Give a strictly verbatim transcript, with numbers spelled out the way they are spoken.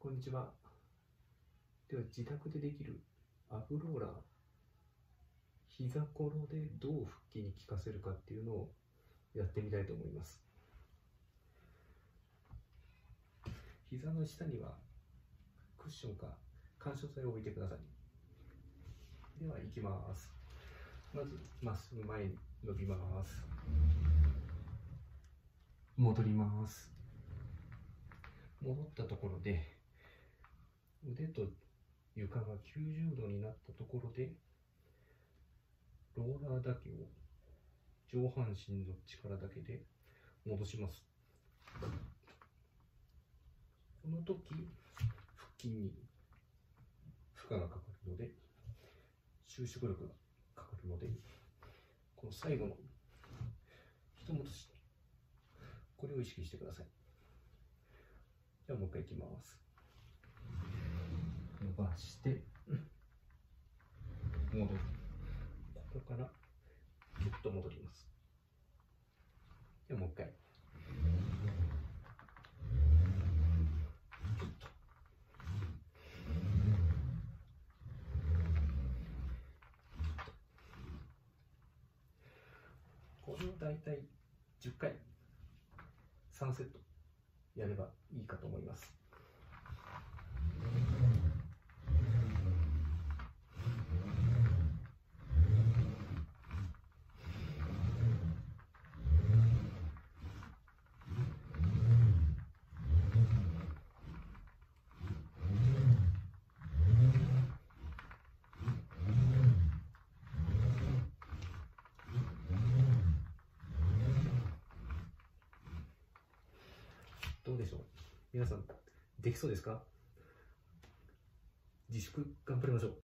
こんにちは。では自宅でできるアブローラー、膝ころでどう腹筋に効かせるかっていうのをやってみたいと思います。膝の下にはクッションか緩衝材を置いてください。では行きます。まずまっすぐ前に伸びます。戻ります。戻ったところで腕と床がきゅうじゅうどになったところでローラーだけを上半身の力だけで戻します。この時腹筋に負荷がかかるので収縮力がかかるので、この最後の一戻し、これを意識してください。ではもう一回いきます。伸ばして戻る。ここからギュッと戻ります。ではもう一回ギュッと。これをだいたいじゅっかいさんセットやればいいかと思います。どうでしょう、皆さんできそうですか？自粛頑張りましょう。